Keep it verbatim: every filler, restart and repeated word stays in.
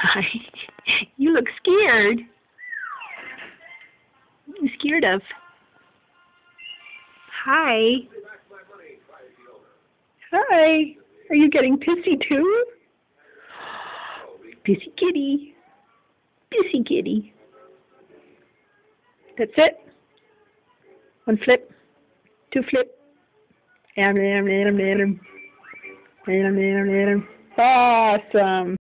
You look scared. What are you scared of? Hi. Hi. Are you getting pissy too? Pissy kitty. Pissy kitty. That's it. One flip. Two flip. Awesome.